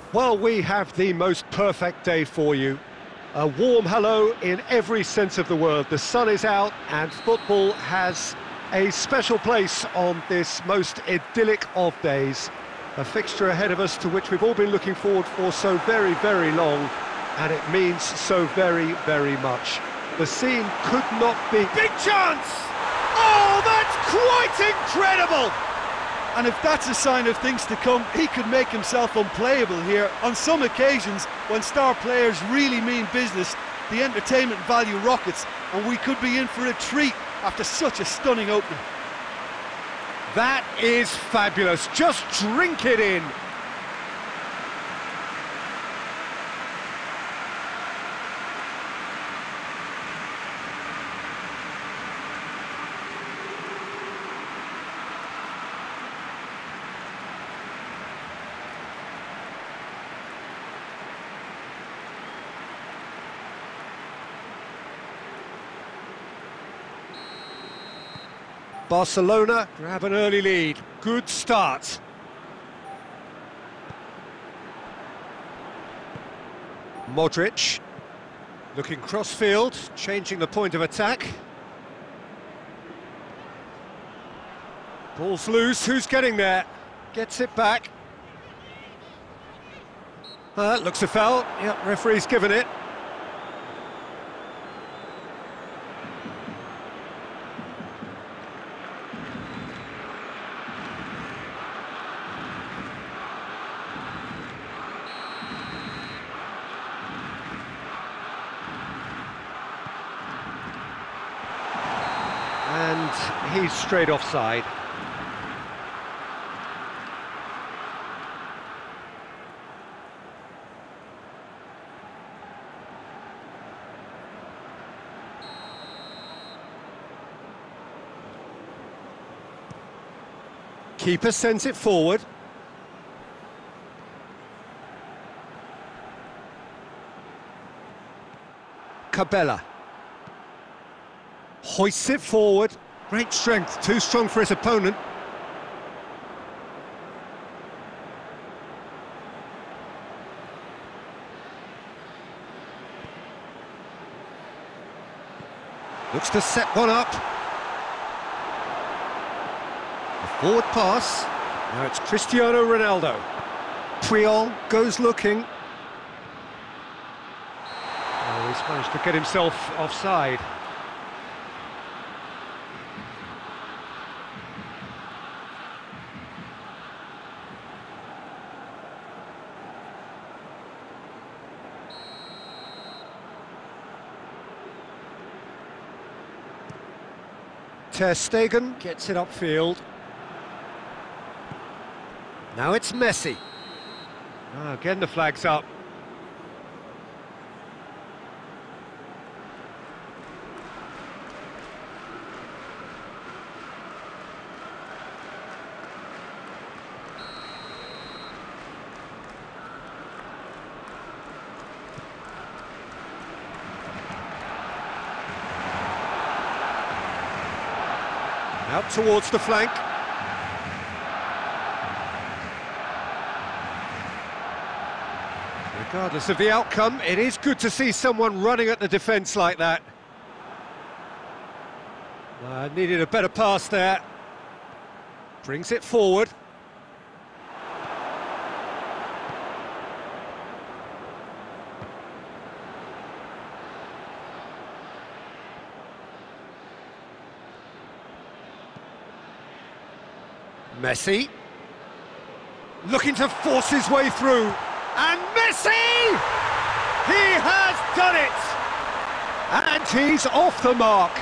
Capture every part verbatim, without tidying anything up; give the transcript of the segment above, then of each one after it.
Well, we have the most perfect day for you. A warm hello in every sense of the word. The sun is out and football has a special place on this most idyllic of days. A fixture ahead of us to which we've all been looking forward for so very, very long, and it means so very, very much. The scene could not be... Big chance! Oh, that's quite incredible! And if that's a sign of things to come, he could make himself unplayable here. On some occasions, when star players really mean business, the entertainment value rockets, and we could be in for a treat after such a stunning opening. That is fabulous. Just drink it in. Barcelona grab an early lead. Good start. Modric looking cross-field, changing the point of attack. Ball's loose, who's getting there? Gets it back. Uh, looks a foul. Yep, referee's given it. And he's straight offside. Keeper sends it forward. Cabella hoists it forward. Great strength, too strong for his opponent. Looks to set one up. A forward pass. Now it's Cristiano Ronaldo. Puyol goes looking. Oh, he's managed to get himself offside. Ter Stegen gets it upfield. Now it's Messi. Oh, again the flag's up. Out towards the flank. Regardless of the outcome, it is good to see someone running at the defence like that. Uh, needed a better pass there. Brings it forward. Messi, looking to force his way through, and Messi! He has done it! And he's off the mark.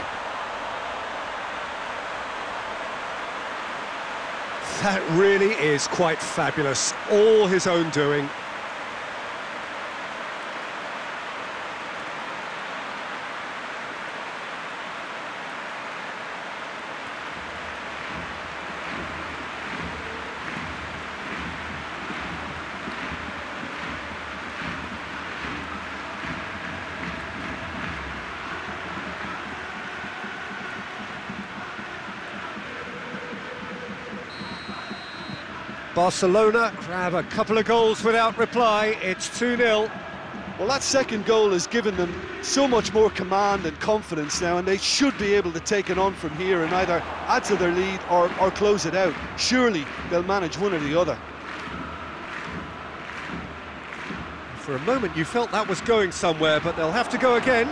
That really is quite fabulous, all his own doing. Barcelona grab a couple of goals without reply. It's two nil. Well, that second goal has given them so much more command and confidence now, and they should be able to take it on from here and either add to their lead or, or close it out. Surely they'll manage one or the other. For a moment you felt that was going somewhere, but they'll have to go again.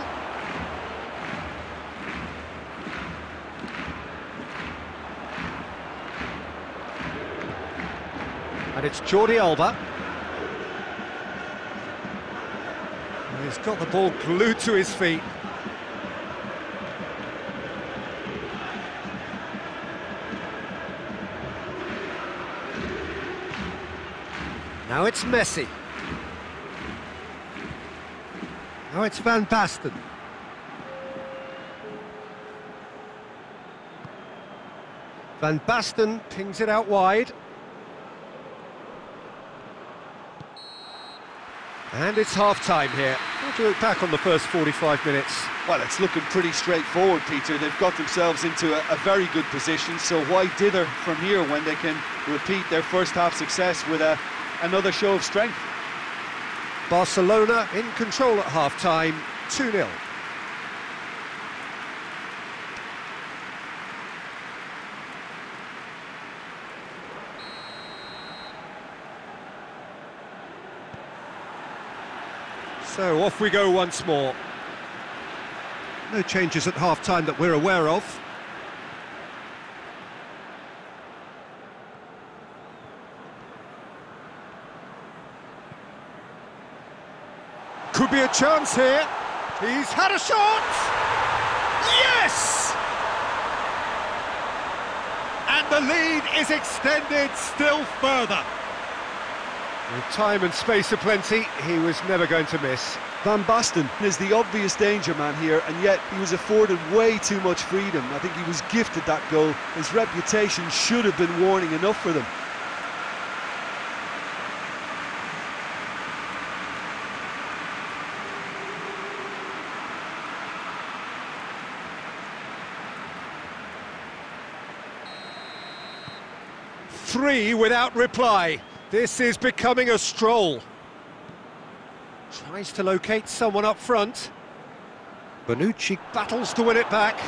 And it's Jordi Alba. And he's got the ball glued to his feet. Now it's Messi. Now it's Van Basten. Van Basten pings it out wide. And it's half-time here. How do you look back on the first forty-five minutes? Well, it's looking pretty straightforward, Peter. They've got themselves into a, a very good position, so why dither from here when they can repeat their first half success with a, another show of strength? Barcelona in control at half-time, two nil. So off we go once more. No changes at half-time that we're aware of. Could be a chance here. He's had a shot! Yes! And the lead is extended still further. With time and space aplenty, he was never going to miss. Van Basten is the obvious danger man here, and yet he was afforded way too much freedom. I think he was gifted that goal. His reputation should have been warning enough for them. Three without reply. This is becoming a stroll. Tries to locate someone up front. Bonucci battles to win it back.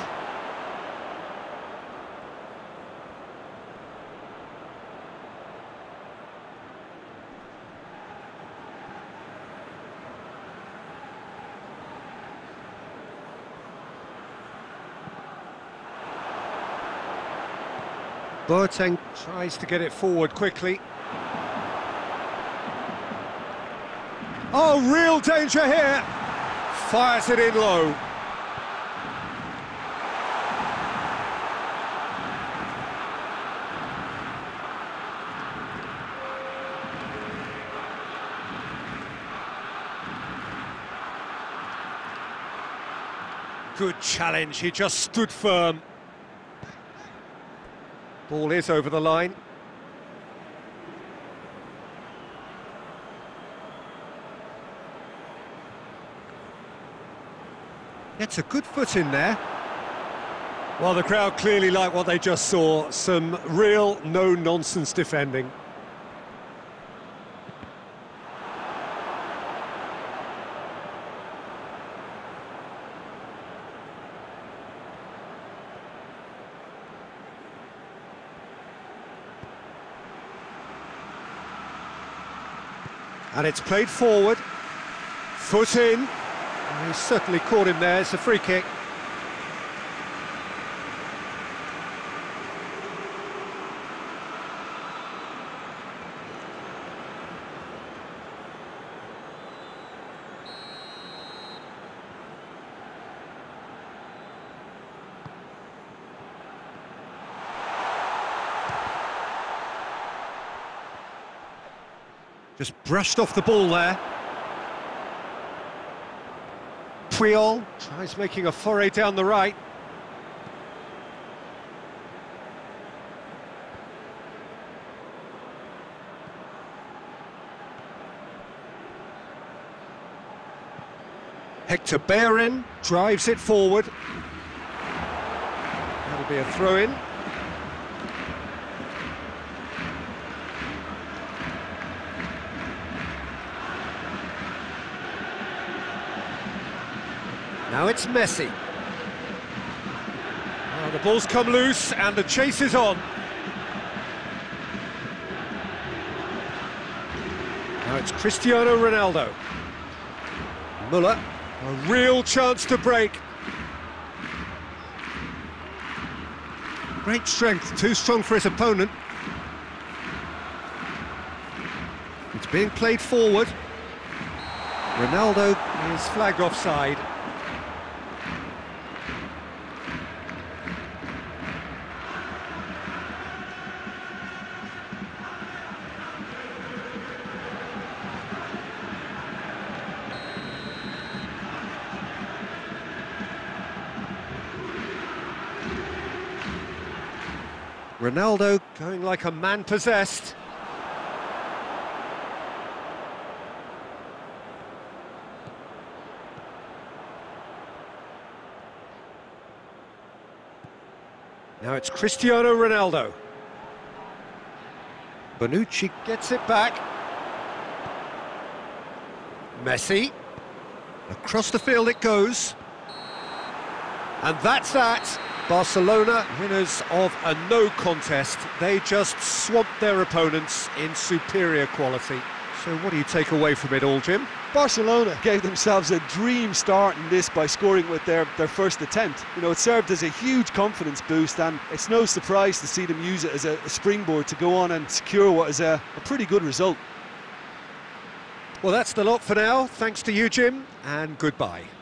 Boateng tries to get it forward quickly. Oh, real danger here! Fires it in low. Good challenge, he just stood firm. Ball is over the line. Gets a good foot in there. Well, the crowd clearly like what they just saw. Some real no-nonsense defending. And it's played forward. Foot in. He's certainly caught him there. It's a free kick. Just brushed off the ball there. Puyol tries making a foray down the right. Hector Bellerin drives it forward. That'll be a throw-in. Now it's Messi. Well, the ball's come loose and the chase is on. Now it's Cristiano Ronaldo. Müller, a real chance to break. Great strength, too strong for his opponent. It's being played forward. Ronaldo is flagged offside. Ronaldo going like a man possessed. Now it's Cristiano Ronaldo. Bonucci gets it back. Messi. Across the field it goes. And that's that. Barcelona, winners of a no contest. They just swamped their opponents in superior quality. So what do you take away from it all, Jim? Barcelona gave themselves a dream start in this by scoring with their, their first attempt. You know, it served as a huge confidence boost, and it's no surprise to see them use it as a, a springboard to go on and secure what is a, a pretty good result. Well, that's the lot for now. Thanks to you, Jim, and goodbye.